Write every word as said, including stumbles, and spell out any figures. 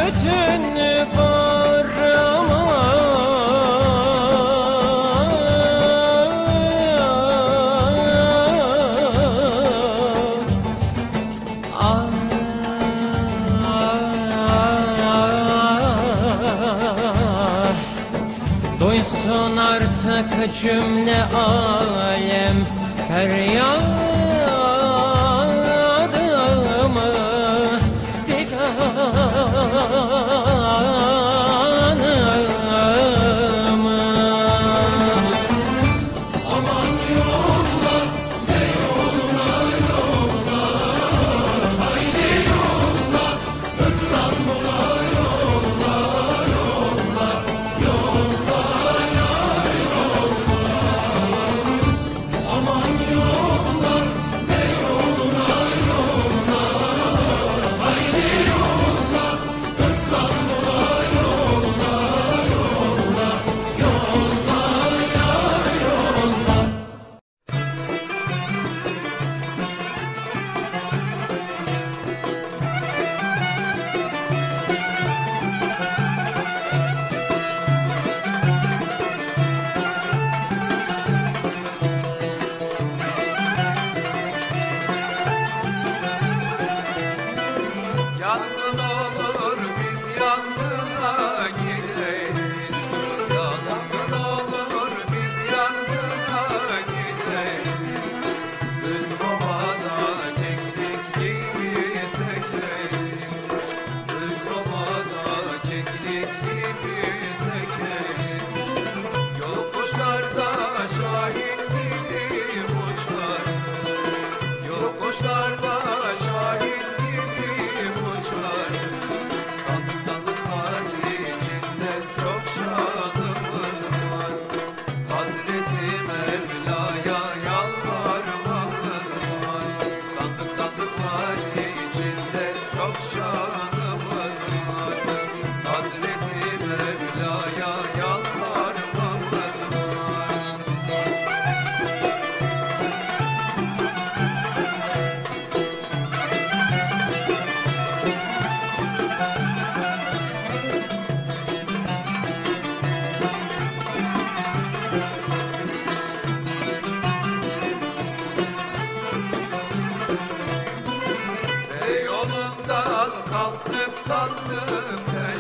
bütün bağrıma ah, duysun artık cümle alem feryadımı, figanımı. Aman yolla, ne yolla yolla, haydi yolla, İstanbul'a yolla, yolla, yolla yar yolla. Aman yolla, ne yolla yolla, haydi yolla, İstanbul'a yolla, yolla, yolla yar yolla. Yangın olur biz yangına gideriz. Yangın olur biz yangına gideriz. Düz ovada keklik gibi sekeriz. Düz ovada keklik gibi sekeriz. Yokuşlarda şahin gibi uçarız. Yokuşlarda şahin gibi uçarız. Sandık sandıklar içinde çok şanımız var. Hazreti Mevla'ya yalvarmamız var. Sandık sandıklar içinde çok şanımız var. Hazreti Mevla'ya yalvarmamız var. Ve yolundan kalktık sandık sen